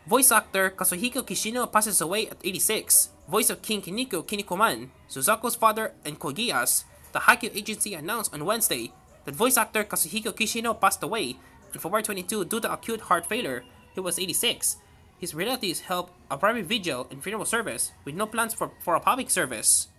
Voice actor Kazuhiko Kishino passes away at 86. Voice of King Kiniko Kinnikuman, Suzako's father and Kogias. The Haikyuu agency announced on Wednesday that voice actor Kazuhiko Kishino passed away on February 22 due to acute heart failure. He was 86. His relatives held a private vigil and funeral service with no plans for a public service.